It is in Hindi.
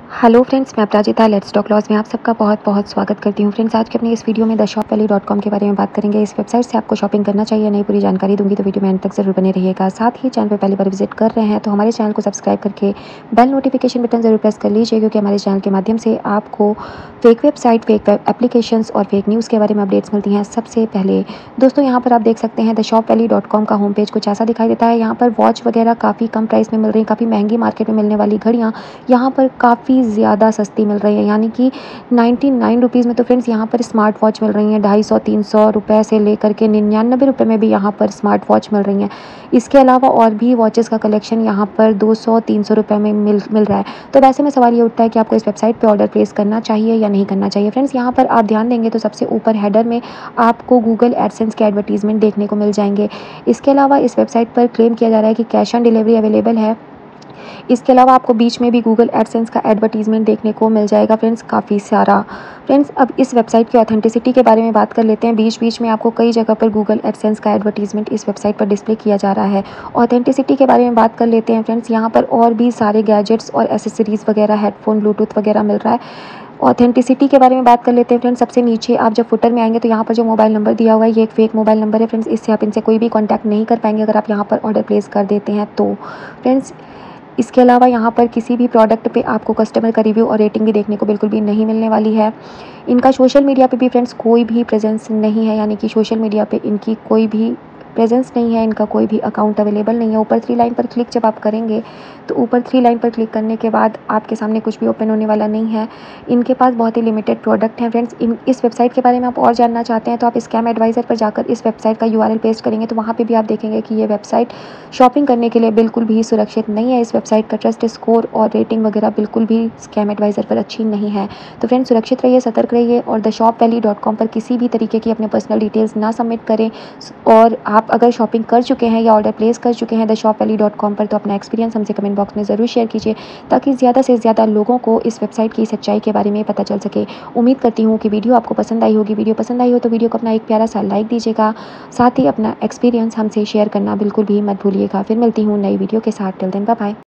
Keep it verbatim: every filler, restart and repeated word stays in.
हेलो फ्रेंड्स, मैं अपराजिता लेट्स टॉक लॉज में आप सबका बहुत बहुत स्वागत करती हूँ। फ्रेंड्स, आज के अपनी इस वीडियो में the shop valley dot com के बारे में बात करेंगे। इस वेबसाइट से आपको शॉपिंग करना चाहिए, नई पूरी जानकारी दूंगी, तो वीडियो में अंत तक जरूर बने रहिएगा। साथ ही चैनल पर पहली बार विजिट कर रहे हैं तो हमारे चैनल को सब्सक्राइब करके बेल नोटिफिकेशन बटन जरूर प्रेस कर लीजिए, क्योंकि हमारे चैनल के माध्यम से आपको fake website, fake web applications और फेक न्यूज़ के बारे में अपडेट्स मिलती हैं सबसे पहले। दोस्तों, यहाँ पर आप देख सकते हैं the shop valley dot com का होम पेज कुछ ऐसा दिखाई देता है। यहाँ पर वॉच वगैरह काफ़ी कम प्राइस में मिल रही हैं, काफ़ी महंगी मार्केट में मिलने वाली घड़ियाँ यहाँ पर काफ़ी ज़्यादा सस्ती मिल रही है, यानी कि नाइन्टी नाइन रुपीज़ में तो फ्रेंड्स यहाँ पर स्मार्ट वॉच मिल रही हैं। ढाई सौ तीन सौ रुपये से लेकर के निन्यानवे रुपये में भी यहाँ पर स्मार्ट वॉच मिल रही हैं। इसके अलावा और भी वॉचेस का कलेक्शन यहाँ पर दो सौ तीन सौ रुपये में मिल मिल रहा है। तो वैसे में सवाल ये उठता है कि आपको इस वेबसाइट पर ऑर्डर प्लेस करना चाहिए या नहीं करना चाहिए। फ्रेंड्स, यहाँ पर आप ध्यान देंगे तो सबसे ऊपर हेडर में आपको गूगल एडसेंस के एडवर्टीजमेंट देखने को मिल जाएंगे। इसके अलावा इस वेबसाइट पर क्लेम किया जा रहा है कि कैश ऑन डिलीवरी अवेलेबल है। इसके अलावा आपको बीच में भी गूगल एडसेंस का एडवर्टीजमेंट देखने को मिल जाएगा फ्रेंड्स, काफ़ी सारा। फ्रेंड्स, अब इस वेबसाइट की ऑथेंटिसिटी के बारे में बात कर लेते हैं। बीच बीच में आपको कई जगह पर गूगल एडसेंस का एडवर्टीजमेंट इस वेबसाइट पर डिस्प्ले किया जा रहा है। ऑथेंटिसिटी के बारे में बात कर लेते हैं फ्रेंड्स, यहाँ पर और भी सारे गैजेट्स और एसेसरीज़ वगैरह, हेडफोन, ब्लूटूथ वगैरह मिल रहा है। ऑथेंटिसिटी के बारे में बात कर लेते हैं फ्रेंड्स। सबसे नीचे आप जब फुटर में आएंगे तो यहाँ पर जो मोबाइल नंबर दिया हुआ है, ये एक फेक मोबाइल नंबर है फ्रेंड्स। इससे आप इनसे कोई भी कॉन्टैक्ट नहीं कर पाएंगे अगर आप यहाँ पर ऑर्डर प्लेस कर देते हैं तो। फ्रेंड्स, इसके अलावा यहाँ पर किसी भी प्रोडक्ट पे आपको कस्टमर का रिव्यू और रेटिंग भी देखने को बिल्कुल भी नहीं मिलने वाली है। इनका सोशल मीडिया पे भी फ्रेंड्स कोई भी प्रेजेंस नहीं है, यानी कि सोशल मीडिया पे इनकी कोई भी प्रेजेंस नहीं है, इनका कोई भी अकाउंट अवेलेबल नहीं है। ऊपर थ्री लाइन पर क्लिक जब आप करेंगे तो ऊपर थ्री लाइन पर क्लिक करने के बाद आपके सामने कुछ भी ओपन होने वाला नहीं है। इनके पास बहुत ही लिमिटेड प्रोडक्ट हैं फ्रेंड्स। इन इस वेबसाइट के बारे में आप और जानना चाहते हैं तो आप स्कैम एडवाइज़र पर जाकर इस वेबसाइट का यूआरएल पेस्ट करेंगे तो वहाँ पर भी आप देखेंगे कि ये वेबसाइट शॉपिंग करने के लिए बिल्कुल भी सुरक्षित नहीं है। इस वेबसाइट का ट्रस्ट स्कोर और रेटिंग वगैरह बिल्कुल भी स्कैम एडवाइज़र पर अच्छी नहीं है। तो फ्रेंड्स, सुरक्षित रहिए, सतर्क रहिए और the shop valley dot com पर किसी भी तरीके की अपने पर्सनल डिटेल्स ना सबमिट करें। और आप अगर शॉपिंग कर चुके हैं या ऑर्डर प्लेस कर चुके हैं the shop valley dot com पर तो अपना एक्सपीरियंस हमसे कमेंट बॉक्स में ज़रूर शेयर कीजिए, ताकि ज़्यादा से ज़्यादा लोगों को इस वेबसाइट की सच्चाई के बारे में पता चल सके। उम्मीद करती हूँ कि वीडियो आपको पसंद आई होगी। वीडियो पसंद आई हो तो वीडियो को अपना एक प्यारा सा लाइक दीजिएगा, साथ ही अपना एक्सपीरियंस हमसे शेयर करना बिल्कुल भी मत भूलिएगा। फिर मिलती हूँ नई वीडियो के साथ। Till then, bye bye.